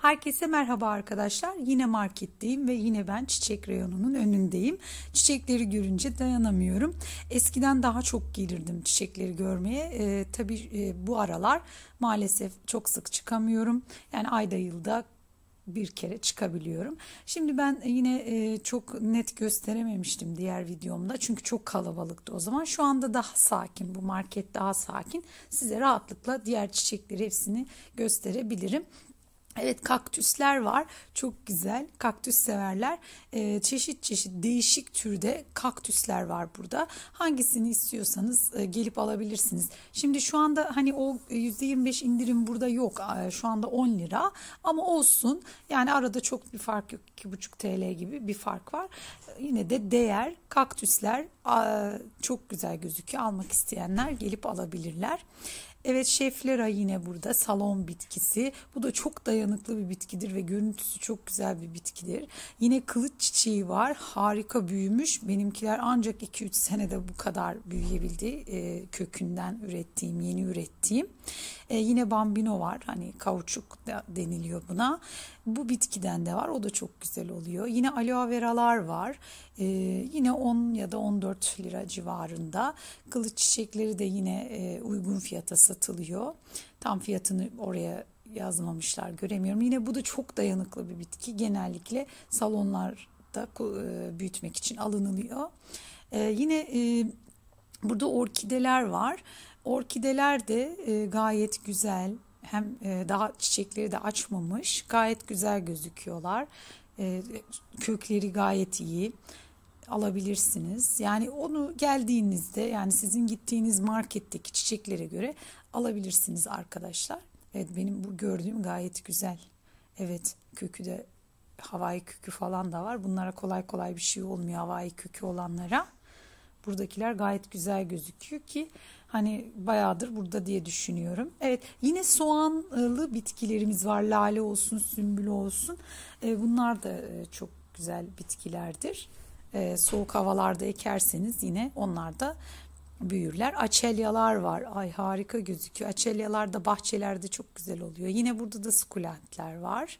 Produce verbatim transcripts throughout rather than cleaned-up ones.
Herkese merhaba arkadaşlar. Yine marketteyim ve yine ben çiçek reyonunun önündeyim. Çiçekleri görünce dayanamıyorum. Eskiden daha çok gelirdim çiçekleri görmeye. Ee, tabii e, bu aralar maalesef çok sık çıkamıyorum. Yani ayda yılda bir kere çıkabiliyorum. Şimdi ben yine e, çok net gösterememiştim diğer videomda. Çünkü çok kalabalıktı o zaman. Şu anda daha sakin. Bu market daha sakin. Size rahatlıkla diğer çiçekleri hepsini gösterebilirim. Evet, kaktüsler var. Çok güzel. Kaktüs severler. Ee, çeşit çeşit değişik türde kaktüsler var burada. Hangisini istiyorsanız e, gelip alabilirsiniz. Şimdi şu anda hani o yüzde yirmi beş indirim burada yok. E, şu anda on lira. Ama olsun. Yani arada çok bir fark yok. iki buçuk T L gibi bir fark var. E, yine de değer. Kaktüsler e, çok güzel gözüküyor. Almak isteyenler gelip alabilirler. Evet, şeflera yine burada, salon bitkisi. Bu da çok dayanıklı bir bitkidir ve görüntüsü çok güzel bir bitkidir. Yine kılıç çiçeği var. Harika büyümüş. Benimkiler ancak iki üç senede bu kadar büyüyebildi. E, kökünden ürettiğim, yeni ürettiğim. E, yine bambino var. Hani kauçuk da deniliyor buna. Bu bitkiden de var. O da çok güzel oluyor. Yine aloe veralar var. E, yine on ya da on dört lira civarında. Kılıç çiçekleri de yine e, uygun fiyata satılıyor. Tam fiyatını oraya yazmamışlar, göremiyorum. Yine bu da çok dayanıklı bir bitki. Genellikle salonlarda e, büyütmek için alınılıyor. E, yine e, burada orkideler var. Orkideler de e, gayet güzel. Hem e, daha çiçekleri de açmamış. Gayet güzel gözüküyorlar. E, kökleri gayet iyi. Alabilirsiniz. Yani onu geldiğinizde, yani sizin gittiğiniz marketteki çiçeklere göre alabilirsiniz arkadaşlar. Evet, benim bu gördüğüm gayet güzel. Evet, kökü de havai kökü falan da var. Bunlara kolay kolay bir şey olmuyor, havai kökü olanlara. Buradakiler gayet güzel gözüküyor ki hani bayağıdır burada diye düşünüyorum. Evet, yine soğanlı bitkilerimiz var. Lale olsun, sümbül olsun. Bunlar da çok güzel bitkilerdir. Soğuk havalarda ekerseniz yine onlar da büyürler. Açelyalar var. Ay, harika gözüküyor. Açelyalar da bahçelerde çok güzel oluyor. Yine burada da sukulentler var.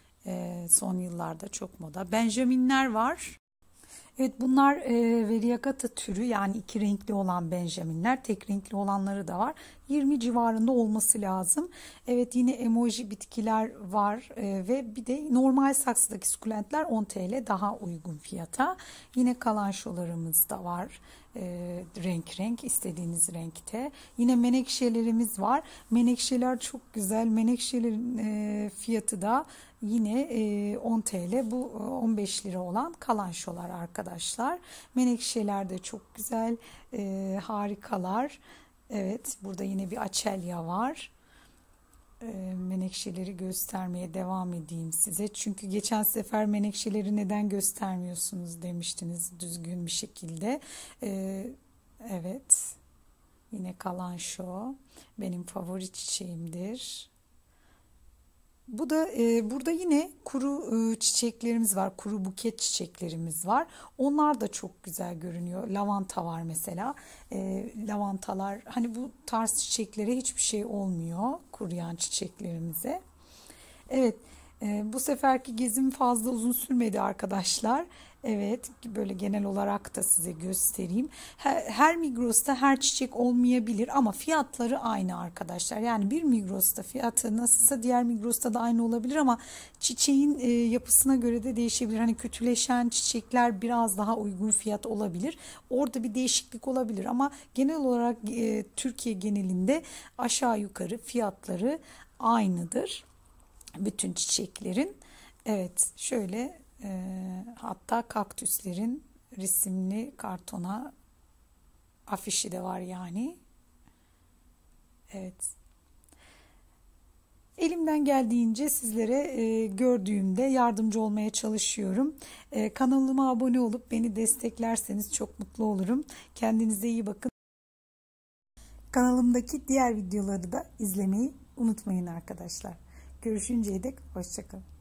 Son yıllarda çok moda. Benjaminler var. Evet, bunlar e, Variegata türü, yani iki renkli olan benjaminler. Tek renkli olanları da var. yirmi civarında olması lazım. Evet, yine emoji bitkiler var e, ve bir de normal saksıdaki sukulentler on T L daha uygun fiyata. Yine kalançolarımız da var. E, renk renk, istediğiniz renkte. Yine menekşelerimiz var. Menekşeler çok güzel. Menekşelerin e, fiyatı da yine e, on T L, bu on beş lira olan kalançolar arkadaşlar. Menekşeler de çok güzel, e, harikalar. Evet, burada yine bir açelya var. E, menekşeleri göstermeye devam edeyim size. Çünkü geçen sefer menekşeleri neden göstermiyorsunuz demiştiniz düzgün bir şekilde. E, evet, yine kalanço benim favori çiçeğimdir. Bu da e, burada yine kuru e, çiçeklerimiz var. Kuru buket çiçeklerimiz var. Onlar da çok güzel görünüyor. Lavanta var mesela. E, lavantalar, hani bu tarz çiçeklere hiçbir şey olmuyor kuruyan çiçeklerimize. Evet, e, bu seferki gezim fazla uzun sürmedi arkadaşlar. Evet, böyle genel olarak da size göstereyim. Her, her Migros'ta her çiçek olmayabilir ama fiyatları aynı arkadaşlar. Yani bir Migros'ta fiyatı nasılsa diğer Migros'ta da aynı olabilir ama çiçeğin e, yapısına göre de değişebilir. Hani kötüleşen çiçekler biraz daha uygun fiyat olabilir. Orada bir değişiklik olabilir ama genel olarak e, Türkiye genelinde aşağı yukarı fiyatları aynıdır bütün çiçeklerin. Evet, şöyle e, hatta kaktüslerin resimli kartona afişi de var yani. Evet. Elimden geldiğince sizlere e, gördüğümde yardımcı olmaya çalışıyorum. E, kanalıma abone olup beni desteklerseniz çok mutlu olurum. Kendinize iyi bakın. Kanalımdaki diğer videoları da izlemeyi unutmayın arkadaşlar. Görüşünceye dek hoşça kalın.